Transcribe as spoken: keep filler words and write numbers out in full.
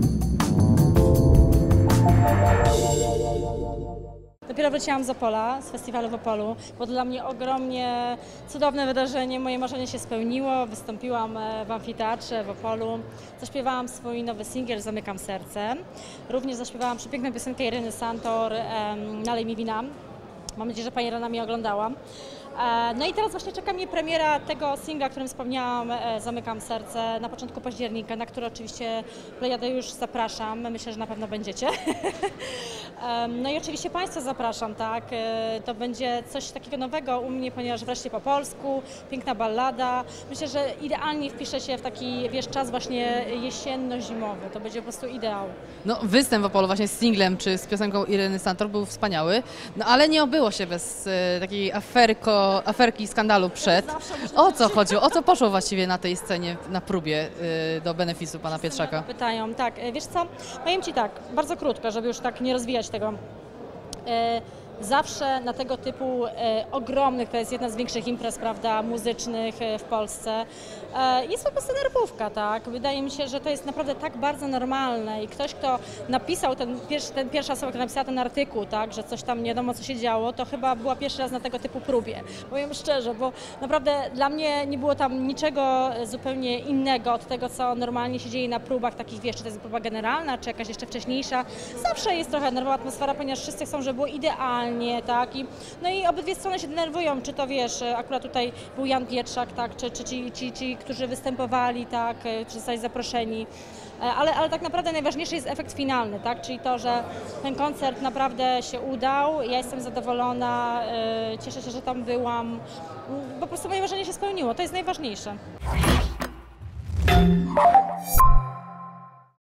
Dopiero wróciłam z Opola, z festiwalu w Opolu. Było dla mnie ogromnie cudowne wydarzenie, moje marzenie się spełniło. Wystąpiłam w amfiteatrze w Opolu, zaśpiewałam swój nowy singiel "Zamykam serce". Również zaśpiewałam przepiękną piosenkę Ireny Santor "Nalej mi wina". Mam nadzieję, że pani Irena mnie oglądała. No i teraz właśnie czeka mnie premiera tego singla, o którym wspomniałam, "Zamykam serce", na początku października, na który oczywiście Plejadę już zapraszam. Myślę, że na pewno będziecie. No i oczywiście Państwa zapraszam, tak? To będzie coś takiego nowego u mnie, ponieważ wreszcie po polsku, piękna ballada. Myślę, że idealnie wpisze się w taki, wiesz, czas właśnie jesienno-zimowy. To będzie po prostu ideał. No, występ w Opolu właśnie z singlem czy z piosenką Ireny Santor był wspaniały, no ale nie obyło się bez e, takiej aferko, aferki, skandalu przed. O co chodziło? O co poszło właściwie na tej scenie, na próbie e, do benefisu pana Pietrzaka? Pytają, tak. Wiesz co, powiem Ci tak, bardzo krótko, żeby już tak nie rozwijać tego. E, Zawsze na tego typu e, ogromnych, to jest jedna z większych imprez, prawda, muzycznych e, w Polsce, e, jest po prostu nerwówka, tak? Wydaje mi się, że to jest naprawdę tak bardzo normalne i ktoś, kto napisał, ten, pierwszy, ten pierwsza osoba, która napisała ten artykuł, tak, że coś tam nie wiadomo co się działo, to chyba była pierwszy raz na tego typu próbie. Powiem szczerze, bo naprawdę dla mnie nie było tam niczego zupełnie innego od tego, co normalnie się dzieje na próbach takich, wiesz, czy to jest próba generalna, czy jakaś jeszcze wcześniejsza. Zawsze jest trochę nerwowa atmosfera, ponieważ wszyscy chcą, żeby było idealnie. Nie, tak? I, no i obydwie strony się denerwują, czy to wiesz, akurat tutaj był Jan Pietrzak, tak? Czy, czy ci, ci, ci, którzy występowali, tak? Czy zostali zaproszeni, ale, ale tak naprawdę najważniejszy jest efekt finalny, tak? Czyli to, że ten koncert naprawdę się udał, ja jestem zadowolona, cieszę się, że tam byłam, po prostu moje marzenie się spełniło, to jest najważniejsze.